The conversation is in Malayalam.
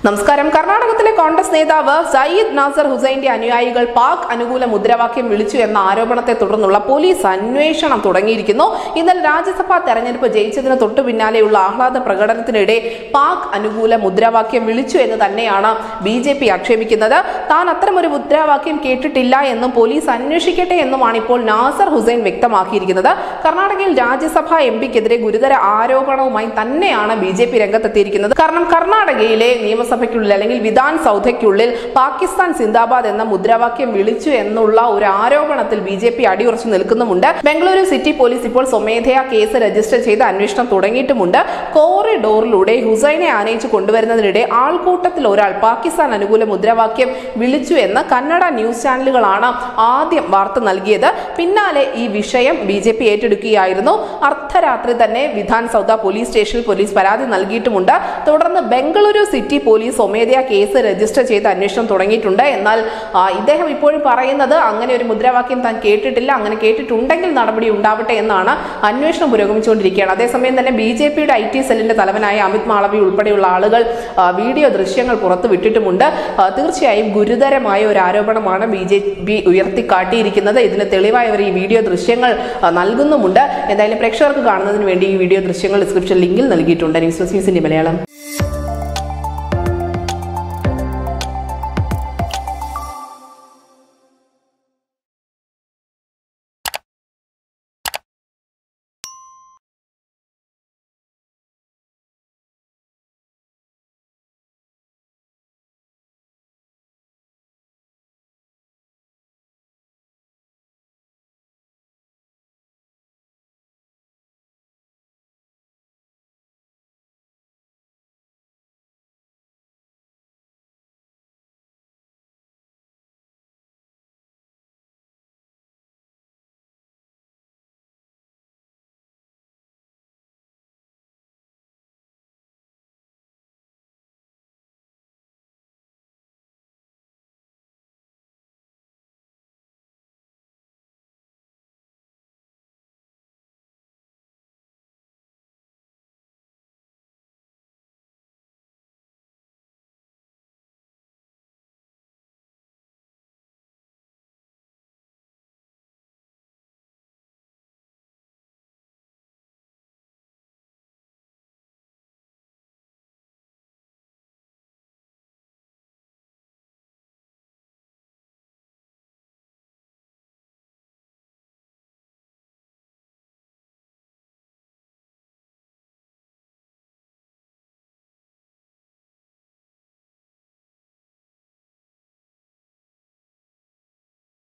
നമസ്കാരം. കർണാടകത്തിലെ കോൺഗ്രസ് നേതാവ് സയ്യിദ് നാസർ ഹുസൈന്റെ അനുയായികൾ പാക് അനുകൂല മുദ്രാവാക്യം വിളിച്ചു എന്ന ആരോപണത്തെ തുടർന്നുള്ള പോലീസ് അന്വേഷണം തുടങ്ങിയിരിക്കുന്നു. ഇന്നലെ രാജ്യസഭാ തെരഞ്ഞെടുപ്പ് ജയിച്ചതിന് തൊട്ടു പിന്നാലെയുള്ള ആഹ്ലാദ പ്രകടനത്തിനിടെ പാക് അനുകൂല മുദ്രാവാക്യം വിളിച്ചു എന്ന് തന്നെയാണ് BJP ആക്ഷേപിക്കുന്നത്. താൻ അത്തരമൊരു മുദ്രാവാക്യം കേട്ടിട്ടില്ല എന്നും പോലീസ് അന്വേഷിക്കട്ടെ എന്നുമാണ് ഇപ്പോൾ നാസർ ഹുസൈൻ വ്യക്തമാക്കിയിരിക്കുന്നത്. കർണാടകയിൽ രാജ്യസഭാ MPക്കെതിരെ ഗുരുതര ആരോപണവുമായി തന്നെയാണ് BJP രംഗത്തെത്തിയിരിക്കുന്നത്. കാരണം കർണാടകയിലെ നിയമസഭയ്ക്കുള്ളിൽ അല്ലെങ്കിൽ വിധാൻ സൗധയ്ക്കുള്ളിൽ പാകിസ്ഥാൻ സിന്ദാബാദ് എന്ന മുദ്രാവാക്യം വിളിച്ചു എന്നുള്ള ഒരു ആരോപണത്തിൽ BJP അടിയുറച്ചു നിൽക്കുന്നുമുണ്ട്. ബംഗളൂരു സിറ്റി പോലീസ് ഇപ്പോൾ സ്വമേധയാ കേസ് രജിസ്റ്റർ ചെയ്ത് അന്വേഷണം തുടങ്ങിയിട്ടുമുണ്ട്. കോറിഡോറിലൂടെ ഹുസൈനെ ആനയിച്ചു കൊണ്ടുവരുന്നതിനിടെ ആൾക്കൂട്ടത്തിൽ ഒരാൾ പാകിസ്ഥാൻ അനുകൂല മുദ്രാവാക്യം വിളിച്ചു എന്ന് കന്നഡ ന്യൂസ് ചാനലുകളാണ് ആദ്യം വാർത്ത നൽകിയത്. പിന്നാലെ ഈ വിഷയം BJP ഏറ്റെടുക്കുകയായിരുന്നു. അർദ്ധരാത്രി തന്നെ വിധാൻ സൗധ പോലീസ് സ്റ്റേഷനിൽ പോലീസ് പരാതി നൽകിയിട്ടുമുണ്ട്. തുടർന്ന് ബംഗളൂരു സിറ്റി പോലീസ് സ്വമേധയാ കേസ് രജിസ്റ്റർ ചെയ്ത് അന്വേഷണം തുടങ്ങിയിട്ടുണ്ട്. എന്നാൽ ഇദ്ദേഹം ഇപ്പോഴും പറയുന്നത് അങ്ങനെ ഒരു മുദ്രാവാക്യം താൻ കേട്ടിട്ടില്ല, അങ്ങനെ കേട്ടിട്ടുണ്ടെങ്കിൽ നടപടി ഉണ്ടാവട്ടെ എന്നാണ്. അന്വേഷണം പുരോഗമിച്ചുകൊണ്ടിരിക്കുകയാണ്. അതേസമയം തന്നെ BJPയുടെ IT സെല്ലിന്റെ തലവനായ അമിത് മാളവി ഉൾപ്പെടെയുള്ള ആളുകൾ വീഡിയോ ദൃശ്യങ്ങൾ പുറത്തു വിട്ടിട്ടുമുണ്ട്. തീർച്ചയായും ഗുരുതരമായ ഒരു ആരോപണമാണ് BJP ഉയർത്തിക്കാട്ടിയിരിക്കുന്നത്. ഇതിന് തെളിവായി അവർ ഈ വീഡിയോ ദൃശ്യങ്ങൾ നൽകുന്നുമുണ്ട്. എന്തായാലും പ്രേക്ഷകർക്ക് കാണുന്നതിന് വേണ്ടി ഈ വീഡിയോ ദൃശ്യങ്ങൾ ഡിസ്ക്രിപ്ഷൻ ലിങ്കിൽ നൽകിയിട്ടുണ്ട്. ന്യൂസ് ഡെസ്ക് ന്യൂസിന്റെ മലയാളം.